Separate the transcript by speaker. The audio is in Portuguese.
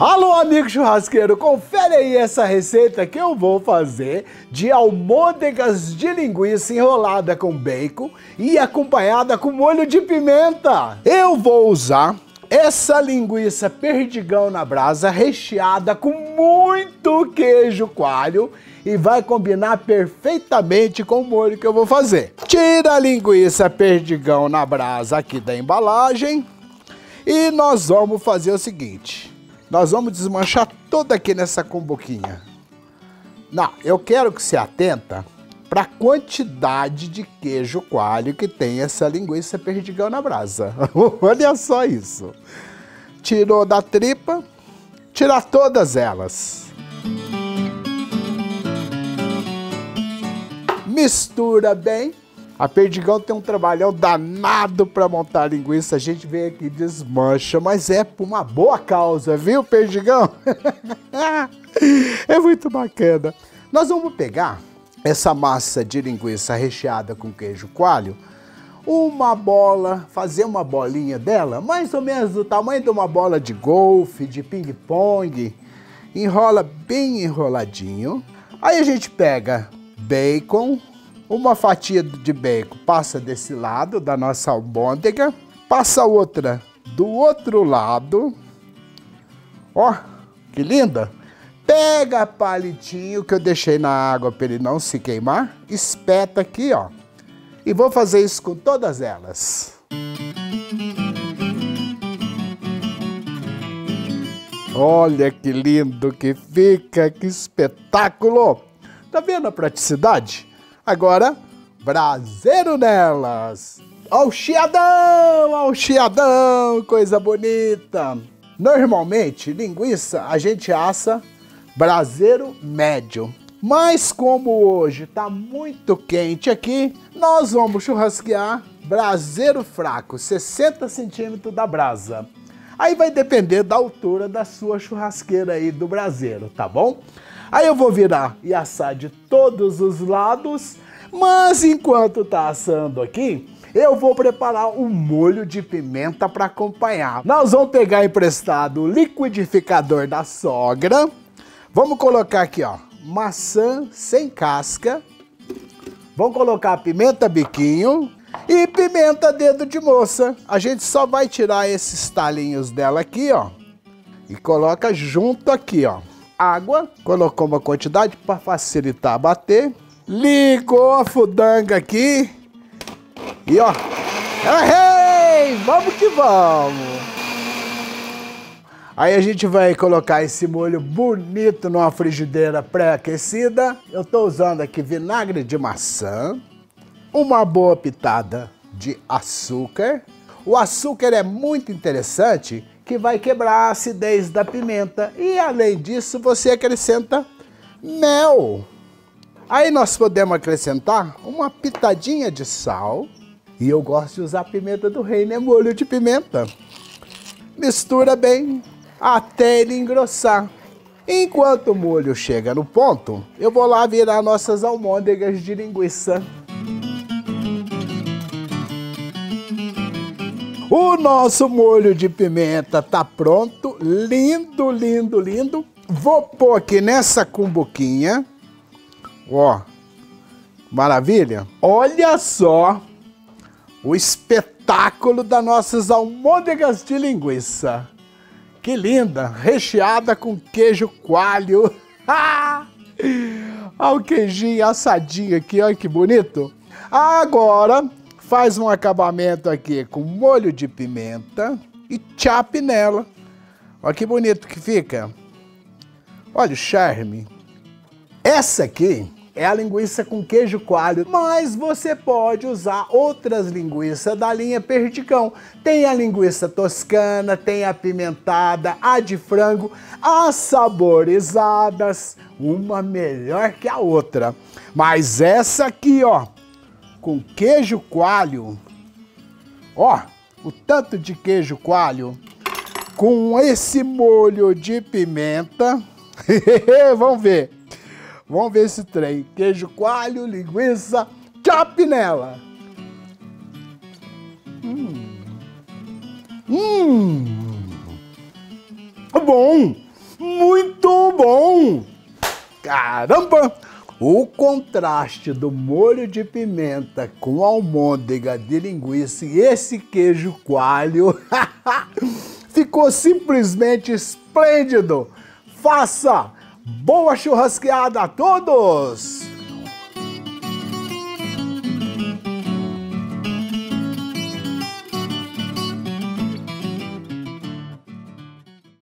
Speaker 1: Alô, amigo churrasqueiro, confere aí essa receita que eu vou fazer de almôndegas de linguiça enrolada com bacon e acompanhada com molho de pimenta. Eu vou usar essa linguiça perdigão na brasa recheada com muito queijo coalho e vai combinar perfeitamente com o molho que eu vou fazer. Tira a linguiça perdigão na brasa aqui da embalagem e nós vamos fazer o seguinte. Nós vamos desmanchar toda aqui nessa cumbuquinha. Não, eu quero que você atenta para a quantidade de queijo coalho que tem essa linguiça perdigão na brasa. Olha só isso. Tirou da tripa, tirar todas elas. Mistura bem. A Perdigão tem um trabalhão danado para montar a linguiça. A gente vem aqui e desmancha, mas é por uma boa causa, viu, Perdigão? É muito bacana. Nós vamos pegar essa massa de linguiça recheada com queijo coalho, uma bola, fazer uma bolinha dela, mais ou menos do tamanho de uma bola de golfe, de ping-pong. Enrola bem enroladinho. Aí a gente pega bacon, uma fatia de bacon passa desse lado da nossa almôndega, passa outra do outro lado. Ó, que linda! Pega palitinho que eu deixei na água para ele não se queimar, espeta aqui, ó. E vou fazer isso com todas elas. Olha que lindo que fica, que espetáculo! Tá vendo a praticidade? Agora, braseiro nelas. Ó o chiadão, coisa bonita. Normalmente, linguiça a gente assa braseiro médio. Mas como hoje tá muito quente aqui, nós vamos churrasquear braseiro fraco, 60 centímetros da brasa. Aí vai depender da altura da sua churrasqueira aí do braseiro, tá bom? Aí eu vou virar e assar de todos os lados, mas enquanto tá assando aqui, eu vou preparar um molho de pimenta para acompanhar. Nós vamos pegar emprestado o liquidificador da sogra. Vamos colocar aqui, ó, maçã sem casca. Vamos colocar pimenta biquinho e pimenta dedo de moça. A gente só vai tirar esses talinhos dela aqui, ó, e coloca junto aqui, ó. Água, colocou uma quantidade para facilitar bater, ligou a fudanga aqui e ó, hey, vamos que vamos! Aí a gente vai colocar esse molho bonito numa frigideira pré-aquecida. Eu tô usando aqui vinagre de maçã, uma boa pitada de açúcar. O açúcar é muito interessante, que vai quebrar a acidez da pimenta. E além disso, você acrescenta mel. Aí nós podemos acrescentar uma pitadinha de sal. E eu gosto de usar pimenta do reino, é molho de pimenta. Mistura bem até ele engrossar. Enquanto o molho chega no ponto, eu vou lá virar nossas almôndegas de linguiça. O nosso molho de pimenta tá pronto, lindo, lindo, lindo. Vou pôr aqui nessa cumbuquinha, ó, maravilha. Olha só o espetáculo das nossas almôndegas de linguiça. Que linda, recheada com queijo coalho. Olha o queijinho assadinho aqui, olha que bonito. Agora faz um acabamento aqui com molho de pimenta e chape nela. Olha que bonito que fica. Olha o charme. Essa aqui é a linguiça com queijo coalho, mas você pode usar outras linguiças da linha Perdigão. Tem a linguiça toscana, tem a apimentada, a de frango, as saborizadas, uma melhor que a outra. Mas essa aqui, ó, com queijo coalho, ó, o tanto de queijo coalho, com esse molho de pimenta, vamos ver esse trem, queijo coalho, linguiça, chape nela. Bom, bom! Caramba! O contraste do molho de pimenta com almôndega de linguiça e esse queijo coalho ficou simplesmente esplêndido! Faça! Boa churrasqueada a todos!